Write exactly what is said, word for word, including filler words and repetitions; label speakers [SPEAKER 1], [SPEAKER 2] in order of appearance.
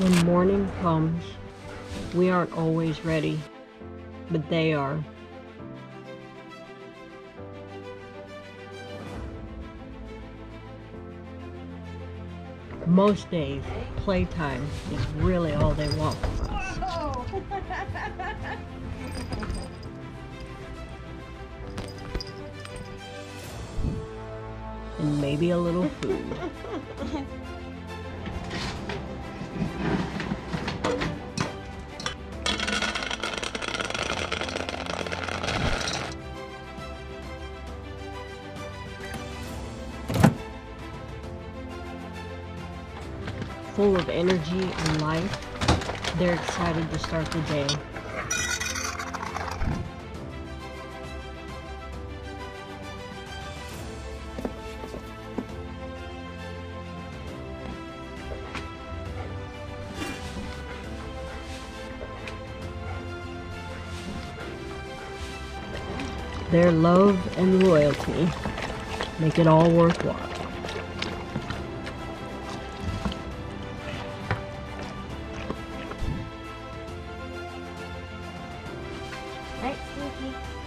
[SPEAKER 1] When morning comes, we aren't always ready, but they are. Most days, playtime is really all they want from us. And maybe a little food. Full of energy and life, they're excited to start the day. Their love and loyalty make it all worthwhile.
[SPEAKER 2] Right, Sneaky?